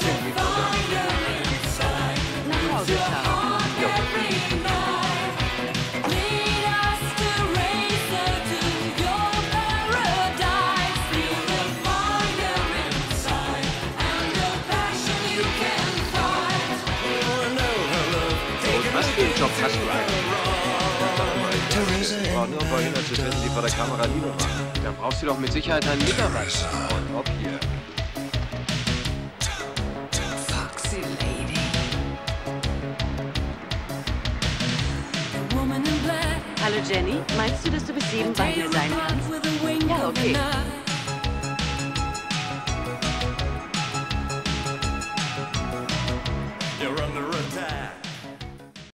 irgendwie verdammt. Nach Hause, Charles. Was für einen Job hast du eigentlich? Ich brauche nur ein paar Hühner zu finden, die vor der Kamera Liebe machen. Da brauchst du doch mit Sicherheit einen Mitarbeiter. Und ob hier. Foxy Lady. Hallo Jenny, meinst du, dass du bis 7 bei mir sein kannst? Ja, okay.